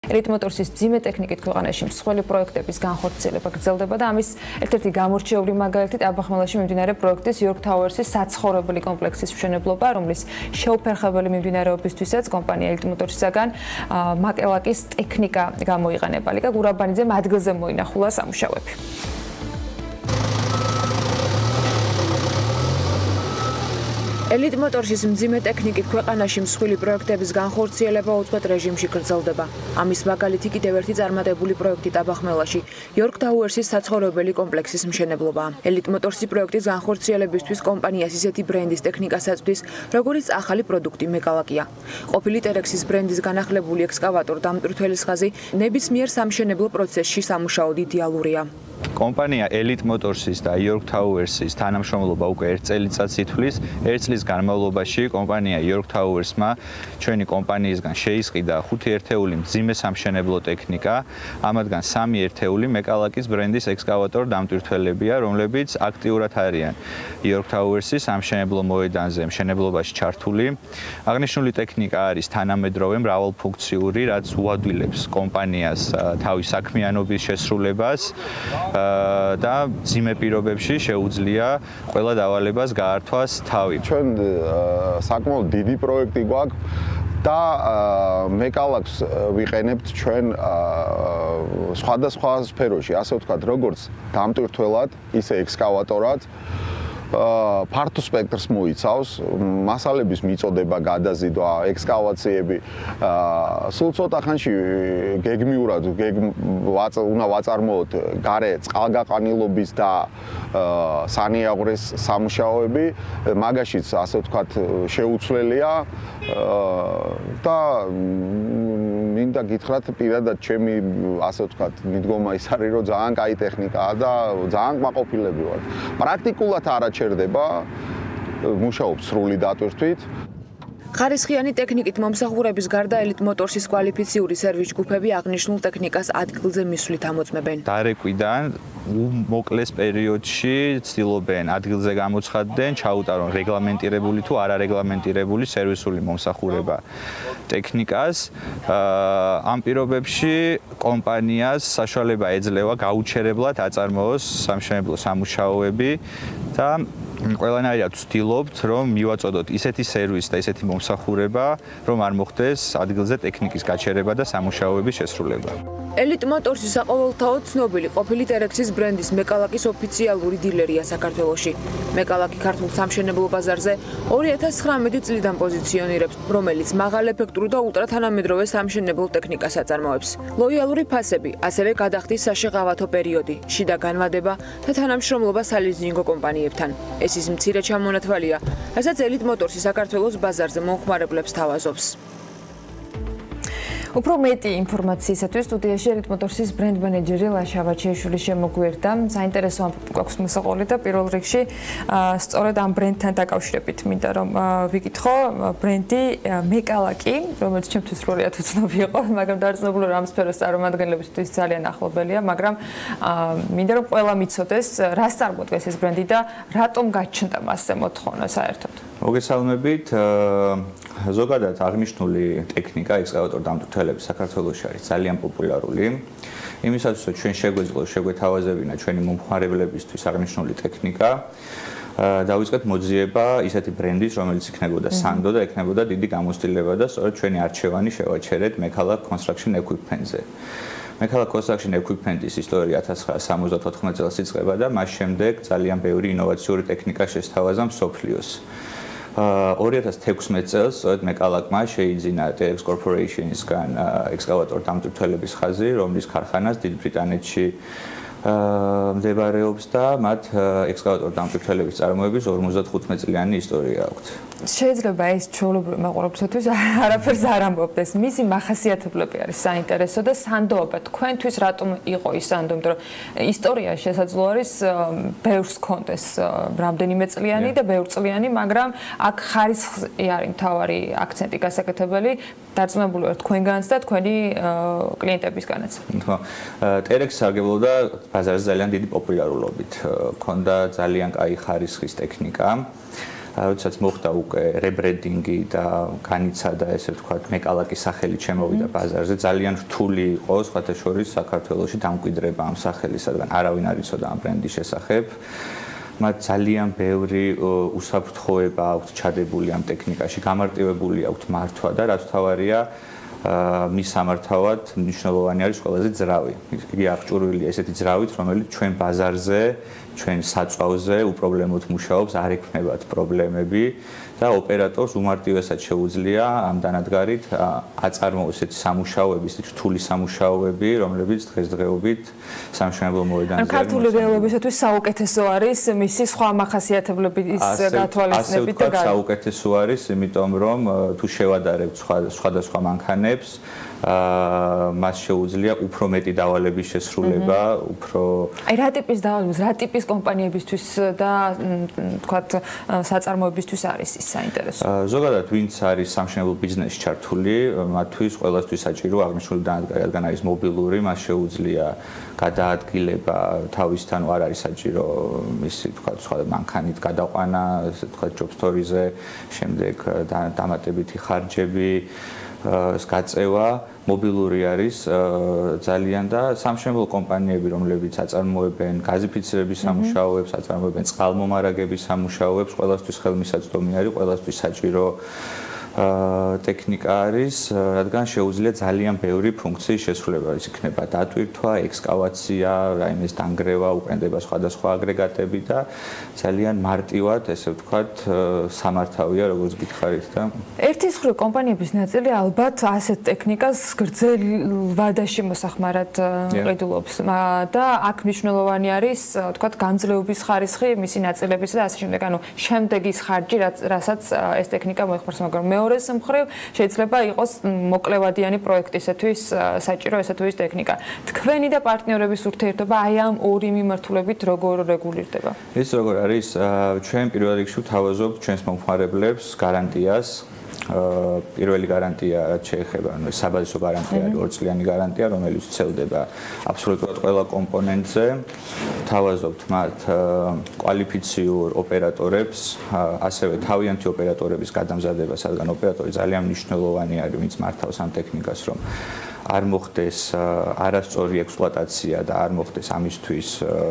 Elite Motors-ის ძიმე ტექნიკით ქვეყანაში მსხვილი პროექტების განხორციელება გრძელდება და ამის ერთ-ერთი გამორჩეული მაგალითი ტაბახმელაში მიმდინარე პროექტის York Towers-ის საცხოვრებელი კომპლექსის მშენებლობა, რომლის შეუფერხებელი მიმდინარეობისთვისაც კომპანია Elite Motors-ისგან მაკელაკის ტექნიკა გამოიყენება. ლიკა გურაბანიძემ ადგილზე მოინახულა სამუშაოები. Elite Motors-ის მძიმე ტექნიკით ქვეყანაში მსხვილი პროექტების განხორციელება უწყვეტ რეჟიმში გრძელდება. ამის მაგალითი კიდევ ერთი წარმატებული პროექტი ტაბახმელაში York Towers-ის საცხოვრებელი კომპლექსის მშენებლობა. Elite Motors-ის პროექტის განხორციელებისთვის კომპანიას ისეთი ბრენდის ტექნიკას აწვდის, როგორც ახალი პროდუქტი მეკალაკია. ყოფილი Terex-ის ბრენდის განახლებული ექსკავატორ დამტვრთველის ხაზი ნებისმიერ სამშენებლო პროცესში სამუშაოდ იდეალურია. Კომპანია Elite Motors-ის და York Towers-ის თანამშრომლობა უკვე 1 წელიწადს ითვლის. 1 წლის განმავლობაში კომპანია York Towers-მა ჩვენი კომპანიისგან შეისყიდა 5 ერთეული მძიმე სამშენებლო ტექნიკა, ამათგან 3 ერთეული მეკალაკის ბრენდის ექსკავატორ დამტვირთველებია, რომლებიც აქტიურად არიან York Towers-ის სამშენებლო მოედანზე მშენებლობაში ჩართული. აღნიშნული ტექნიკა არის თანამედროვე მრავალფუნქციური, რაც უადვილებს კომპანიას თავის საქმიანობის შესრულებას და ძიმე პირობებში შეუძლია ყველა დავალებას გაართვას თავი. ჩვენ საკმაოდ დიდი პროექტი გვაქვს და მეკალაკს ვიყენებთ ჩვენ სხვადასხვა სფეროში, ასე ვთქვათ, როგორც დამტვირთველად, ისე ექსკავატორად. ფართო სპექტრს მოიცავს, მასალების მიწოდება, გადაზიდვა, ექსკავაციები. სულ ცოტა ხანში გეგმიურად უნდა ვაწარმოოთ გარე წყალგაყვანილობის და სანიაღვრეს სამუშაოები, მაგაშიც ასე ვთქვათ შეუცვლელია და მინდა გითხრათ პირადად ჩემი ასე ვთქვათ მიდგომა ის არის რომ ძალიან კაი ტექნიკაა და ძალიან კმაყოფილები ვარ. პრაქტიკულად არ ჩერდება მუშაობს სრული დატვირთვით. ხარისხიანი ტექნიკით მომსახურების გარდა Elite Motors-ის კვალიფიციური სერვის ჯგუფები აღნიშნულ ტექნიკას ადგილზე მისვლით ამოწმებენ. დარეკვიდან მოკლეს პერიოდში ცდილობენ ადგილზე გამოცხადდნენ, ჩაუტარონ რეგლამენტირებული თუ არარეგლამენტირებული სერვისული მომსახურება ტექნიკას. ამ პირობებში კომპანიას საშუალება ეძლევა გაუჩერებლად აწარმოოს სამშენებლო სამუშაოები და ყველანაირად ვცდილობთ, რომ მივაწოდოთ ისეთი სერვისი და ისეთი მომსახურება, რომ არ მოხდეს ადგილზე ტექნიკის გაჩერება და სამუშაოების შესრულება. Elite Motors-ის საყოველთაოდ ცნობილი ყოფილი Terex-ის ბრენდის მეკალაკის ოფიციალური დილერია საქართველოში. მეკალაკი ქართულ სამშენებლო ბაზარზე 2019 წლიდან პოზიციონირებს, რომელიც მაღალეფექტურ და ულტრათანამედროვე სამშენებლო ტექნიკას აწარმოებს. ლოიალური ფასები, ასევე გადახდის საშეღავათო პერიოდი, შიდა განმადება და თანამშრომლობა სალიზინგო კომპანიებთან. ეს ის მცირე ჩამონათვალია, რასაც Elite Motors-ი საქართველოს ბაზარზე მომხმარებლებს თავაზობს. უფრო მეტი ინფორმაციისათვის სტუდიაში Elite Motors-ის ბრენდ მენეჯერი ლაშა ვაჩიაშვილი შემოგვიერთა. საინტერესო ამბები გვაქვს მოსაყოლი და პირველ რიგში სწორედ ამ ბრენდთან დაკავშირებით მინდა რომ ვიკითხო ბრენდი მეკალაკი, რომელიც ჩემთვის სრულიად უცნობი იყო, მაგრამ დაძნებული რომ ამ სფეროს წარმომადგენლებისთვის ძალიან ახლობელია, მაგრამ მინდა რომ ყველა მიცოდეს, რას წარმოადგენს ეს ბრენდი და რატომ გაჩნდა მასზე მოთხოვნა საერთოდ. მოგესალმებით. ზოგადად აღნიშნული ტექნიკა ექსკავატორ დამტვირთველების საქართველოში არის ძალიან პოპულარული. იმისათვის რომ ჩვენ შეგვეძლოს შეგვეთავაზებინა ჩვენი მომხმარებლებისთვის აღნიშნული ტექნიკა, დავიწყეთ მოძიება ისეთი ბრენდის, რომელიც იქნებოდა Sando და იქნებოდა დიდი გამოცდილება და სწორედ ჩვენი არჩევანი შევაჩერეთ Mechalak Construction Equipment-ზე. Mechalak Construction Equipment-ის ისტორია 1974 წელს იწყება და მას შემდეგ ძალიან ბევრი ინოვაციური ტექნიკა შესთავაზა მსოფლიოს. 2016 წელს სწორედ Mechalak-მა შეიძინა Terex Corporation-ისგან ექსკავატორ დამტვირთველების ხაზი, რომლის ქარხანას დიდ ბრიტანეთში მდებარეობს და მათ ექსკავატორ დამტვირთველების წარმოების 55 წლიანი ისტორია აქვთ. შეიძლება ეს ჩვეულებრივი მაყურებლისთვის არაფერს არ ამბობდეს. მისი მახასიათებლები არის საინტერესო და სანდოობა თქვენთვის რატომ იყო ის სანდო, იმიტომ რომ ისტორია შესაძლოა არის ბევრს კონდეს რამდენიმე წლიანი და ბევრწლიანი, მაგრამ აქ ხარისხი არის მთავარი აქცენტი გასაკეთებელი, დარწმუნებული ვარ თქვენგანაც და თქვენი კლიენტებისგანაც. ხო. Terex სარგებლობდა ბაზარზე ძალიან დიდი პოპულარულობით. ქონდა ძალიან კაი ხარისხის ტექნიკა. როდესაც მოხდა უკვე რებრენდინგი და განიცადა ესე ვთქვათ მეკალაკის სახელი შემოვიდა ბაზარზე, ძალიან რთული იყო სხვათა შორის საქართველოში დამკვიდრება ამ სახელის, რადგან არავინ არ იცოდა ამ ბრენდის შესახებ. მათ ძალიან ბევრი უსაფრთხოება აქვთ ჩადებული ამ ტექნიკაში, გამარტივებული აქვთ მართვა და რაც თავარია მის სამართავად მნიშვნელოვანი არის ყველაზე ძრავი. იგი აღჭურვილია ესეთი ძრავით, რომელიც ჩვენ ბაზარზე, ჩვენ საწვავზე უპრობლემოდ მუშაობს, არ ექმნებათ პრობლემები და ოპერატორს უმარტივესად შეუძლია ამ დანადგარით აწარმოოს ესეთი სამუშაოები, ესეთი რთული სამუშაოები, რომლებიც დღესდღეობით სამშენებლო მოედანზე არის. ქართული რეალობისათვის საუკეთესო არის მისი სხვა მახასიათებლების გათვალისწინებით და საუკეთესო არის, იმიტომ რომ თუ შევადარებთ სხვადასხვა მანქანებს, მას შეუძლია უფრო მეტი დავალების შესრულება, უფრო აი რა ტიპის დავალების, რა ტიპის კომპანიებისთვის და თქვათ საწარმოებისთვის არის ის საინტერესო? ზოგადად ვინც არის სამშენებლო ბიზნესში ჩართული, მათთვის ყველასთვის საჭირო აღნიშნული დანადგარი, რადგან არის მობილური, მას შეუძლია გადაადგილება თავისთან, არ არის საჭირო მისი თქვათ სხვა მანქანით გადაყვანა, ესე თქვათ ჯობსტორიზე, შემდეგ დამატებითი ხარჯები გაწევა მობილური არის ძალიან და სამშენებლო კომპანიები, რომლებიც აწარმოებენ გაზიფიცირების სამუშაოებს, აწარმოებენ წყალმომარაგების სამუშაოებს, ყველასთვის ხელმისაწვდომი არის, ყველასთვის საჭირო ტექნიკა არის, რადგან შეუძლია ძალიან ბევრი ფუნქციის შესრულება. ის იქნება დატვირთვა, ექსკავაცია, რაიმეს დანგრევა, უყენდება სხვადასხვა აგრეგატები და ძალიან მარტივად, ესე ვთქვათ, სამართავია, როგორც გითხარით და ერთის მხრივ კომპანიების ნაწილი ალბათ ასეთ ტექნიკას გრძელ ვადაში მოსახმარად ყიდულობს და აქ მნიშვნელოვანი არის, ვთქვათ, გამძლეობის ხარისხი, მისი ნაწილებისა და ასე შემდეგ. ანუ შემდეგის ხარჯი, რასაც ეს ტექნიკა მოიხმარს, მაგრამ მეორეს მხრივ შეიძლება იყოს მოკლევადიანი პროექტისათვის საჭირო ესა თუ ის ტექნიკა. თქვენი და პარტნიორების ურთიერთობა აი ამ ორი მიმართულებით როგორ რეგულირდება? ეს როგორ არის? ჩვენ პირველ რიგში ვთავაზობთ ჩვენს მომხმარებლებს გარანტიას. პირველი გარანტია რაც შეეხება, ანუ საბაზისო გარანტია არის 2 წლიანი გარანტია, რომელიც ვრცელდება აბსოლუტურად ყველა კომპონენტზე. ვთავაზობთ მათ კვალიფიციურ ოპერატორებს, ასევე თავიანთი ოპერატორების გადამზადებას, რადგან ოპერატორი ძალიან მნიშვნელოვანი არის, ვინც მართავს ამ ტექნიკას, რომ არ მოხდეს არასწორი ექსპლუატაცია და არ მოხდეს ამისთვის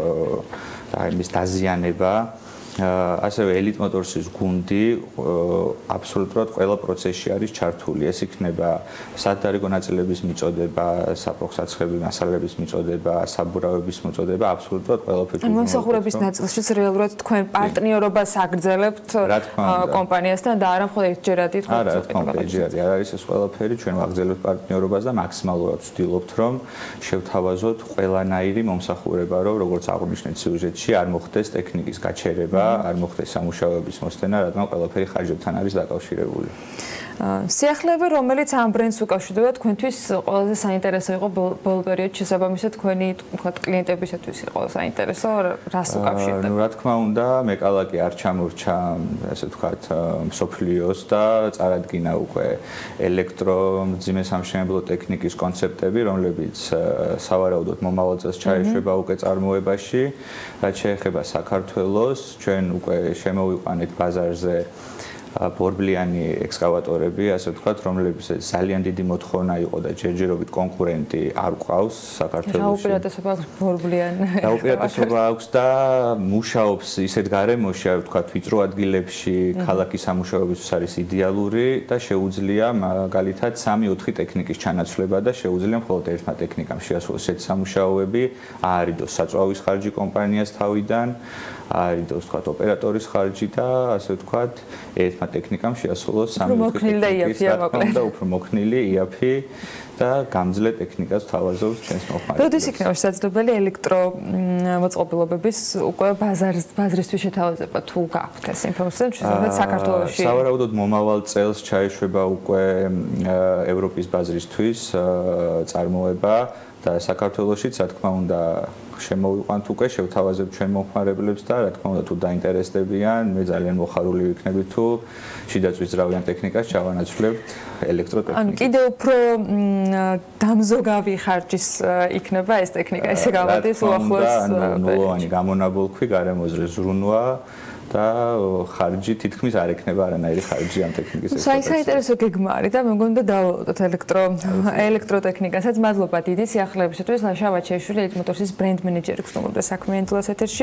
იმის დაზიანება. ასევე Elite Motors-ის გუნდი აბსოლუტურად ყველა პროცესში არის ჩართული. ეს იქნება სადარიგო ნაწილების მიწოდება, საფრთხე მასალების მიწოდება, საბურავების მიწოდება, აბსოლუტურად ყველაფერში. მომსახურების ნაწილშიც რეალურად თქვენ პარტნიორობას აგრძელებთ კომპანიასთან და არა მხოლოდ ერთჯერადი თქვენ. არა, თქმა უნდა, ერთჯერადი არ არის ეს ყველაფერი, ჩვენ ვაგრძელებთ პარტნიორობას და მაქსიმალურად ვცდილობთ, რომ შევთავაზოთ ყველანაირი მომსახურება, რომ როგორც აღვნიშნეთ სიუჟეტში, არ მოხდეს ტექნიკის გაჩერება. არ მოხდეს სამუშაოების მოსთენა, რადგან ყველაფერი ხარჯებთან არის დაკავშირებული. სიახლეები, რომელიც ამ ბრენდს უკავშირდება, თქვენთვის ყველაზე საინტერესო იყო ბოლო პერიოდში, შესაბამისად თქვენი თქვათ კლიენტებისათვის იყო საინტერესო, რას უკავშირდება? რა თქმა უნდა, მეკალაკი არ ჩამორჩა, ასე ვთქვათ, მსოფლიოს და წარადგინა უკვე ელექტრომძიმე სამშენებლო ტექნიკის კონცეპტები, რომლებიც სავარაუდოდ მომავალ წელს ჩაეშვება უკვე წარმოებაში. რაც შეეხება საქართველოს, ჩვენ უკვე შემოვიყვანეთ ბაზარზე ბორბლიანი ექსკავატორები, ასე ვთქვათ, რომლებიც ძალიან დიდი მოთხოვნა იყო და ჯერჯერობით კონკურენტი არ ყავს საქართველოში. რა უპირატესობა აქვს ბორბლიან? რა უპირატესობა აქვს და მუშაობს ისეთ გარემოში, ასე ვთქვათ, ვიწრო ადგილებში, ქალაქის სამუშაოებისთვის არის იდეალური და შეუძლია მაგალითად 3-4 ტექნიკის ჩანაცვლება და შეუძლია მხოლოდ ერთმა ტექნიკამ შეასრულოს ესეთი სამუშაოები, აარიდოს საწვავის ხარჯი კომპანიას თავიდან, აარიდოს თქვათ ოპერატორის ხარჯი და ასე ვთქვათ, ერთმა ტექნიკამ შეასრულოს 3-4 ტექნიკის და უფრო მოქნილი იაფი და გამძლე ტექნიკას თავაზობს ჩვენს მომხმარებლებს. როდის იქნება შესაძლებელი ელექტრომოწყობილობების უკვე ბაზრისთვის შეთავაზება თუ გაქვთ ეს ინფორმაცია შესაძლოა საქართველოში? სავარაუდოდ მომავალ წელს ჩაეშვება უკვე ევროპის ბაზრისთვის წარმოება და საქართველოშიც, რა თქმა უნდა, შემოვიყვანთ უკვე, შევთავაზებთ ჩვენ მომხმარებლებს და რა თქმა უნდა, თუ დაინტერესდებიან, მე ძალიან მოხარული ვიქნები თუ შიდაწვის ძრავიან ტექნიკას ჩავანაცვლებთ ელექტროტექნიკას. ანუ კიდევ უფრო დამზოგავი ხარჯის იქნება ეს ტექნიკა, ესე გამოდის უახლოეს. ნულოვანი გამონაბოლქვი, გარემოზე ზრუნვა და ხარჯი თითქმის არ ექნება არანაირი ხარჯი ამ ტექნიკის ექსპლუატაციაზე. საინტერესო გეგმა არის და მე მგონი და დავავალოთ ელექტროტექნიკასაც. მადლობა დიდი სიახლეებისთვის. ლაშა ვაჩეშვილი ელიტ მოტორსის ბრენდ მენეჯერი გსტუმრობდა საქმე ენდლას ეთერში.